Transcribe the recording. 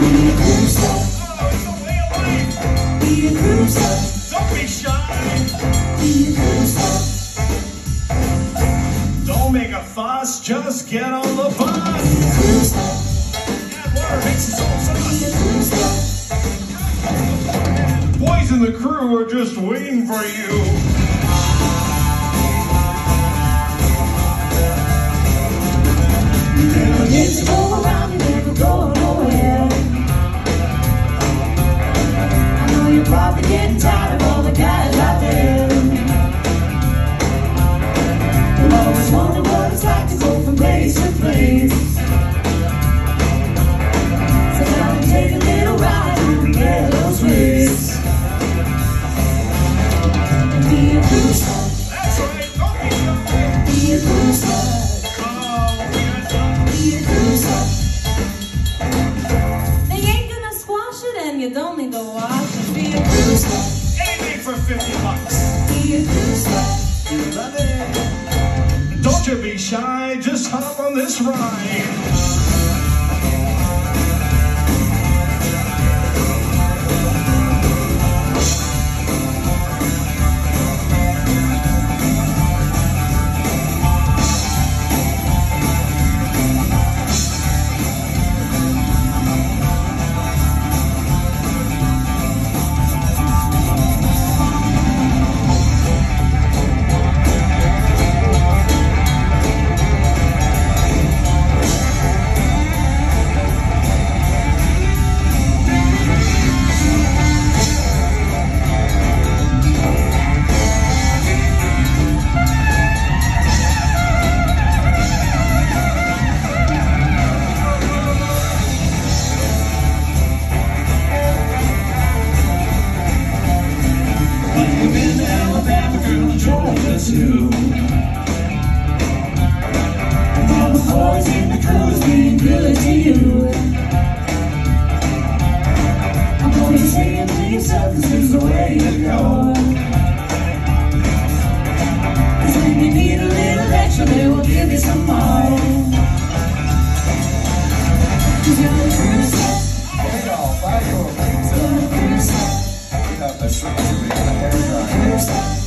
Don't be shy. Don't make a fuss, just get on the bus. Add water, mix your soul sauce. Boys in the crew are just waiting for you. You never get to go around, you never go nowhere. I know you're probably getting tired of all the guys out there. You've always wondered what it's like to go from place to place. So come and take a little ride and get those ways. Be a booster. That's right, don't be shy. Be a booster. They ain't gonna squash it and you don't need to wash it. Be a booster. Anything for $50. Be a booster. You love it. Don't you be shy, just hop on this ride. Too. And all the boys in the crew is being good to you. I'm gonna say it to yourself, this is the way to go. 'Cause when you need a little extra, they will give you some more. 'Cause you're the cruiser. You're the cruiser.